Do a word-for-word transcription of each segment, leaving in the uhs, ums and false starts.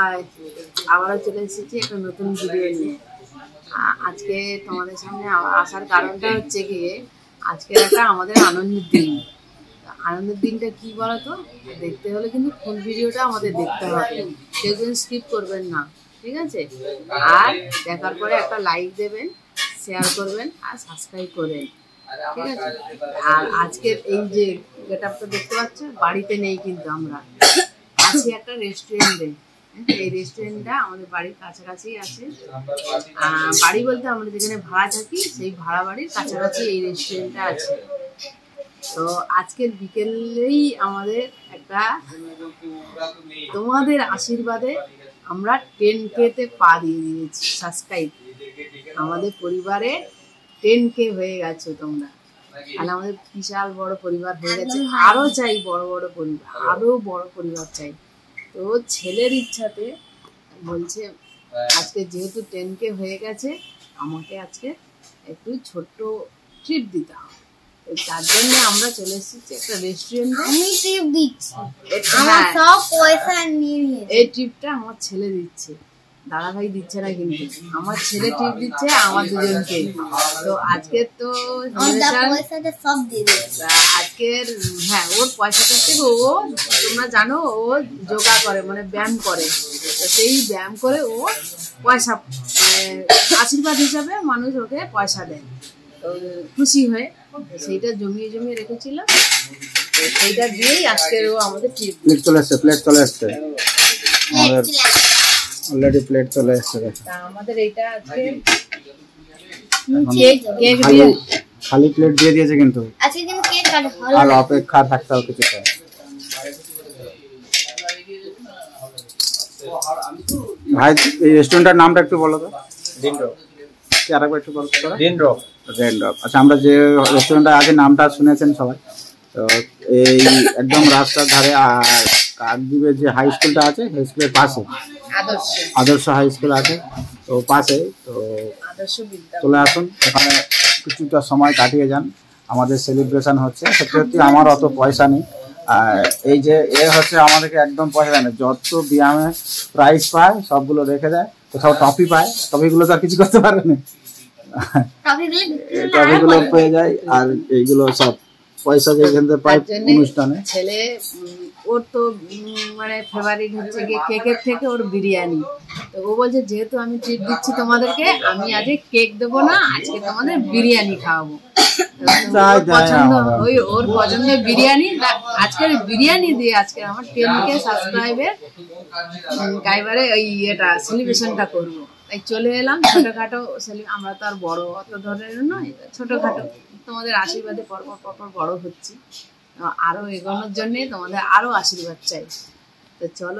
High, আবারও চলে এসেছি একটা নতুন ভিডিও নিয়ে। আজকে তোমাদের সামনে আসার কারণটা হচ্ছে কি, আজকে একটা আমাদের আনন্দের দিন। আনন্দের দিনটা কি বলতো, দেখতে হলে কিন্তু ফুল ভিডিওটা আমাদের দেখতে হবে, কেউ কিন্তু স্কিপ করবেন না, ঠিক আছে? আর দেখার পরে একটা লাইক দেবেন, শেয়ার করবেন আর সাবস্ক্রাইব করবেন, ঠিক আছে? আর আজকের এই যে গেট আপটা দেখতে পাচ্ছ, বাড়িতে নেই কিন্তু আমরা আছি একটা রেস্টুরেন্টে। এই রেস্টুরেন্টটা আমাদের বাড়ির কাছাকাছি আছে। বাড়ি বলতে আমরা যেখানে ভাড়া থাকি সেই ভাড়া বাড়ির কাছাকাছি এই রেস্টুরেন্টটা আছে। তো আজকের বিকেলেই আমাদের একটা, তোমাদের আশীর্বাদে আমরা টেন কেতে পা দিয়ে দিয়েছি সাবস্ক্রাইব। আমাদের পরিবারে টেন কে হয়ে গেছে তোমরা, আর আমাদের বিশাল বড় পরিবার হয়ে গেছে। আরো চাই বড় বড় পরিবার, আরো বড় পরিবার চাই। তো ছেলের ইচ্ছাতে বলছে আজকে যেহেতু টেন কে হয়ে গেছে, আমাকে আজকে একটু ছোট্ট ট্রিপ দিতে হবে। তার জন্য আমরা চলে এসেছি একটা রেস্টুরেন্টে। আমি ট্রিপ দিচ্ছি, আমার সব পয়সা নিয়ে নিয়েছে। এই ট্রিপটা আমার ছেলে দিচ্ছে, দাদা ভাই দিচ্ছে না, কিন্তু আমার ছেলে ট্রিপ দিচ্ছে আমার দুজনকে। তো আজকের তো পয়সাটা সব দিয়ে দিচ্ছে আজকের, হ্যাঁ ওর পয়সাটা থেকে ও, তোমরা জানো ও যোগা করে, মানে ব্যায়াম করে। তো সেই ব্যায়াম করে ও পয়সা, মানে আশীর্বাদ হিসাবে মানুষ ওকে পয়সা দেয়। তো খুশি হয়ে সেইটা জমিয়ে জমিয়ে রেখেছিল, সেইটা দিয়েই আজকের ও আমাদের ট্রিপ। প্লেট চলে আসছে, প্লেট চলে আসছে আমাদের অলরেডি, প্লেট চলে আসছে। আমাদের এইটা আজকে কেক, কেক দিয়ে খালি প্লেট দিয়ে দিয়েছে, কিন্তু আজকে কিন্তু কেক কাটা হলো, আর অপেক্ষা থাকতে হবে কিছুটা। ভাই এই রেস্টুরেন্টের নামটা একটু বলো তো। ডিনড্রপ। কি আরেকবার একটু বলো তো। ডিনড্রপ। ডিনড্রপ। আচ্ছা, আমরা যে রেস্টুরেন্টটা আগে নামটা শুনেছেন সবাই, তো এই একদম রাস্তার ধারে, আর কাকদ্বীপে যে হাই স্কুলটা আছে হাই স্কুলের পাশে আদর্শ আদর্শ হাই স্কুল আছে, তো পাশে। তো চলে আসুন, এখানে কিছুটা সময় কাটিয়ে যান। আমাদের সেলিব্রেশন হচ্ছে, সত্যি সত্যি আমার অত পয়সা নেই। আর এই যে এ হচ্ছে আমাদেরকে একদম পয়সা দেয় না, যত ব্যায়ামে প্রাইজ পায় সবগুলো রেখে দেয়। কোথাও টপি পায়, টপিগুলো তো আর কিছু করতে পারে না, টপিগুলো পেয়ে যায়। আর এইগুলো সব পয়সা যেখান থেকে পায় অনুষ্ঠানে। ছেলে ওর তো মানে ফেভারিট হচ্ছে গিয়ে কেকের থেকে ওর বিরিয়ানি। তো ও বলছে যেহেতু আমি ট্রিট দিচ্ছি তোমাদেরকে, আমি আজকে কেক দেবো না, আজকে তোমাদের বিরিয়ানি খাওয়াবো। পছন্দ ওই ওর পছন্দের বিরিয়ানি, আজকের বিরিয়ানি দিয়ে আজকে আমার টেন কে সাবস্ক্রাইবের গাইবারে ওই ইয়েটা সেলিব্রেশনটা করবো। তাই চলে এলাম ছোটখাটো, আমরা তো আর বড় অত ধরনের নয়, ছোটখাটো তোমাদের আশীর্বাদে পরপর পরপর বড় হচ্ছি। আরো এগোনোর জন্য তোমাদের আরো আশীর্বাদ চাই। তো চলো,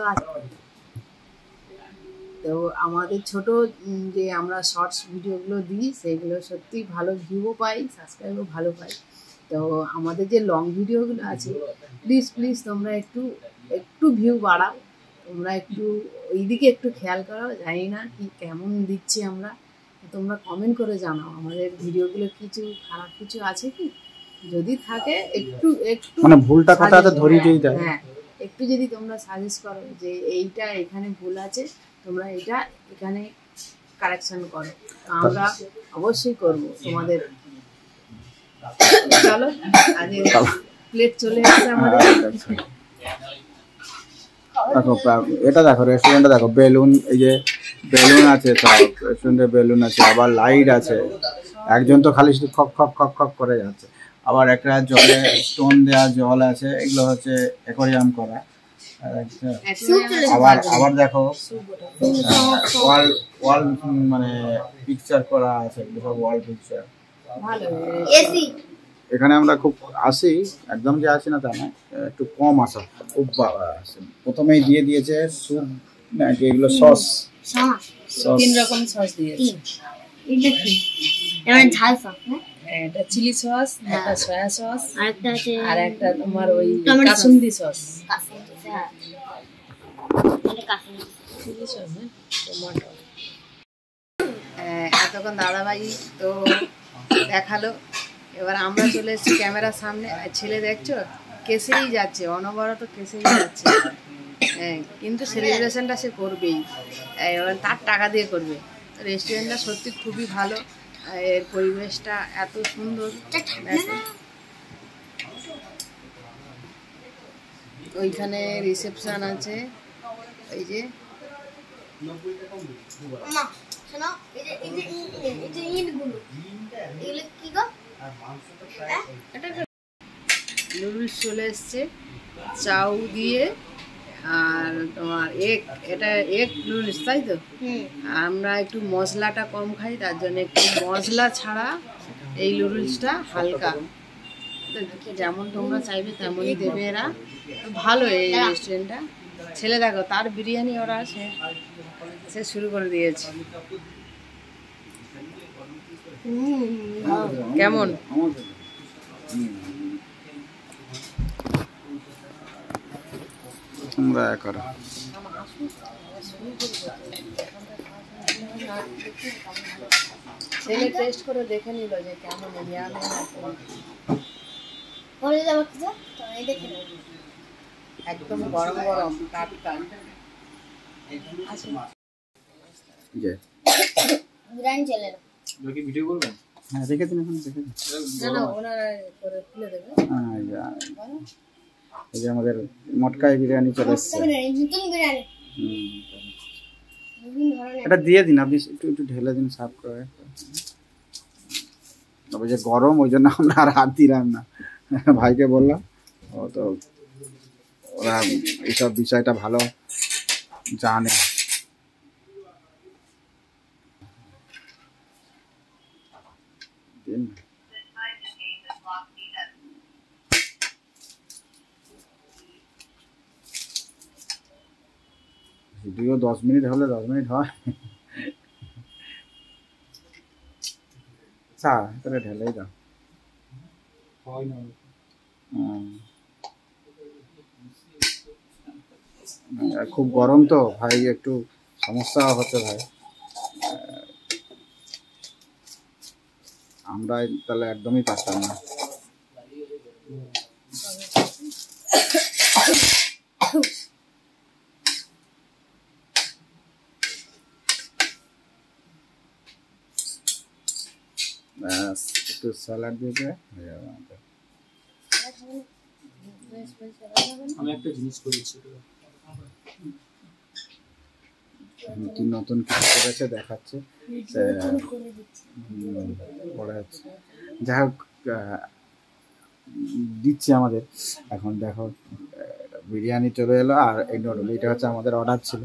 তো আমাদের ছোট যে আমরা শর্টস ভিডিওগুলো দিই সেইগুলো সত্যি ভালো ভিউও পাই, সাবস্ক্রাইবও ভালো পাই। তো আমাদের যে লং ভিডিওগুলো আছে, প্লিজ প্লিজ তোমরা একটু একটু ভিউ বাড়াও, তোমরা একটু ওইদিকে একটু খেয়াল করো। জানি না কি কেমন দিচ্ছি আমরা, তোমরা কমেন্ট করে জানাও আমাদের ভিডিওগুলো কিছু খারাপ কিছু আছে কি, যদি থাকে একটু একটু মানে ভুলটা কোথাতে ধরিয়ে দিই। হ্যাঁ, একটু যদি তোমরা সাজেস্ট করো যে এইটা এখানে ভুল আছে, তোমরা এটা এখানে কারেকশন করো, আমরা অবশ্যই করবো তোমাদের। চলো, আজকে প্লেট চলে আসছে আমাদের। দেখো এটা দেখো, রেস্টুরেন্টে দেখো বেলুন, এই যে বেলুন আছে, সব রেস্টুরেন্টে বেলুন আছে, আবার লাইট আছে। একজন তো খালি শুধু খক খক খক খক করে যাচ্ছে। আবার একটা জলে স্টোন দেওয়া জল আছে, এগুলো হচ্ছে অ্যাকোয়ারিয়াম করা। আবার আবার দেখো ওয়াল ওয়াল মানে পিকচার করা আছে, সব ওয়াল পিকচার। এখানে আমরা খুব আসি, একদম যে আসি না তা না, একটু কম আসা, খুব আসে। প্রথমেই দিয়ে দিয়েছে স্যুপ, না এগুলো সস, তিন রকম সস দিয়েছে। এটা কি? এমন ঝাল সস না? এটা চিলি সস, একটা সয়া সস, আর একটা আছে, আর একটা তোমার ওই কাসুন্দি সস। কাসুন্দি, হ্যাঁ এটা কাসুন্দি চিলি সস, হ্যাঁ টমেটো। এতক্ষণ দাদাভাই তো দেখালো, এবার আমরা চলে এসেছি ক্যামেরার সামনে। ছেলে দেখছো কেসেই যাচ্ছে, অনবরত কেসেই যাচ্ছে। হ্যাঁ, কিন্তু সেলিব্রেশনটা সে করবেই, এবার তার টাকা দিয়ে করবে। রেস্টুরেন্টটা সত্যি খুবই ভালো, এর পরিবেশটা এত সুন্দর। ওইখানে রিসেপশন আছে, এই যে নুডলস চলে এসছে চাউ দিয়ে, আর তোমার এগ, এটা এগ নুডলস, তাই তো? আমরা একটু মশলাটা কম খাই, তার জন্য একটু মশলা ছাড়া এই নুডলসটা হালকা, যেমন তোমরা চাইবে তেমনই দেবে এরা। ভালো এই রেস্টুরেন্টটা। ছেলে দেখো তার বিরিয়ানি ওরা সে সে শুরু করে দিয়েছে। কেমন? ছেলে টেস্ট করে দেখে নিল যে কেমন একদম গরম গরম টাটকা। ভিডিও করবেন? হ্যাঁ, দেখে দিন, এখন দেখে দিন। না না, ওনারা করে খুলে দেবে। এই যে আমাদের মটকাই বিরিয়ানি চলে এসছে। এটা দিয়ে দিন আপনি, একটু একটু ঢেলে দিন সাফ করে। তবে যে গরম, ওই জন্য আমরা আর হাত দিলাম না, ভাইকে বললাম। ও তো ওরা এইসব বিষয়টা ভালো জানে। ভিডিও দশ মিনিট হলে দশ মিনিট হয়। চা তাহলে ঢেলেই দাও। খুব গরম তো ভাই, একটু সমস্যা হচ্ছে ভাই। আমরা তাহলে একদমই পারতাম না। একটু স্যালাড দিয়ে আমি একটা জিনিস করেছি, নতুন নতুন কিছু করেছে, দেখাচ্ছে। যাই হোক, দিচ্ছি আমাদের। এখন দেখো বিরিয়ানি চলে এলো, আর এই নুডল, এটা হচ্ছে আমাদের অর্ডার ছিল।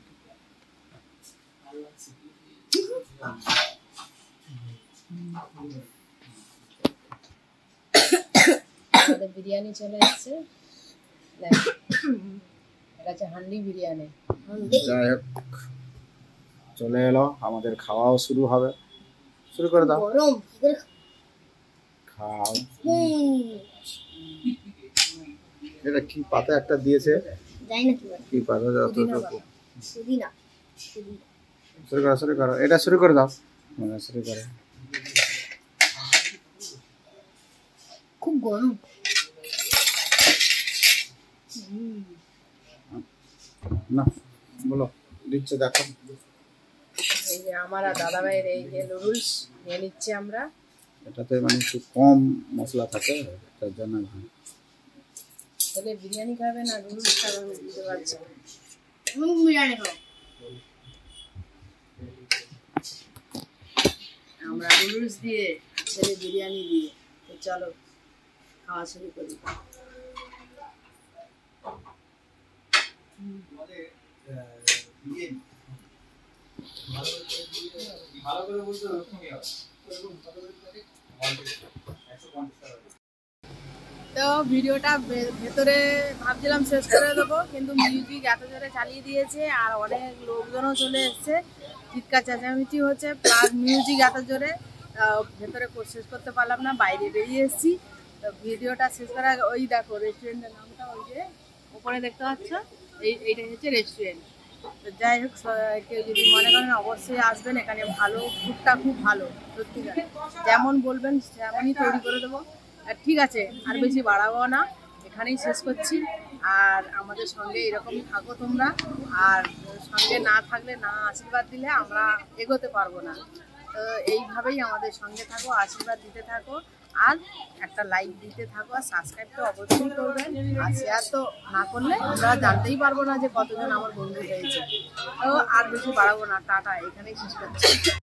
বিরিয়ানি চলে এসছে, এটা হচ্ছে হান্ডি বিরিয়ানি। যাই হোক, চলে এলো, আমাদের খাওয়াও শুরু হবে। শুরু করে দাও, খাও। এটা কি পাতা একটা দিয়েছে, কি পাতা? শুরু করো, শুরু করো, এটা শুরু করে দাও, শুরু করো। খুব গরম। না বলো, দিচ্ছে দেখো। এই যে আমার আর দাদা ভাইয়ের এই যে নুডলস নিয়ে নিচ্ছি আমরা। এটাতে মানে একটু কম মশলা থাকে, তার জন্য ছেলে বিরিয়ানি খাবে না নুডলস খাবে, বুঝতে পারছি। বিরিয়ানি খাও। আমরা নুডলস দিয়ে, ছেলে বিরিয়ানি দিয়ে। তো চলো খাওয়া শুরু করি। তো ভিডিওটা ভেতরে ভাবছিলাম শেষ করে দেবো, কিন্তু মিউজিক এত জোরে চালিয়ে দিয়েছে, আর অনেক লোকজনও চলে এসছে, চিৎকার চেঁচামেচি হচ্ছে, প্লাস মিউজিক এত জোরে ভেতরে শেষ করতে পারলাম না, বাইরে বেরিয়ে এসেছি। তো ভিডিওটা শেষ করার আগে ওই দেখো রেস্টুরেন্টের নামটা, ওই যে ওপরে দেখতে পাচ্ছ, এই এইটাই হচ্ছে রেস্টুরেন্ট। তো যাই হোক, কেউ যদি মনে করেন অবশ্যই আসবেন, এখানে ভালো, ফুডটা খুব ভালো সত্যিকার, যেমন বলবেন তেমনই তৈরি করে দেবো। আর ঠিক আছে, আর বেশি বাড়াবো না। এখানেই শেষ করছি। আর আমাদের সঙ্গে এরকম থাকো তোমরা, আর সঙ্গে না থাকলে, না আশীর্বাদ দিলে আমরা এগোতে পারবো না। তো এইভাবেই আমাদের সঙ্গে থাকো, আশীর্বাদ দিতে থাকো, আর একটা লাইক দিতে থাকো, আর সাবস্ক্রাইব তো অবশ্যই করবেন। আর শেয়ার তো না করলে আমরা জানতেই পারবো না যে কতজন আমার বন্ধু হয়েছে। তো আর বেশি বাড়াবো না, টাটা, এখানেই শেষ করছি।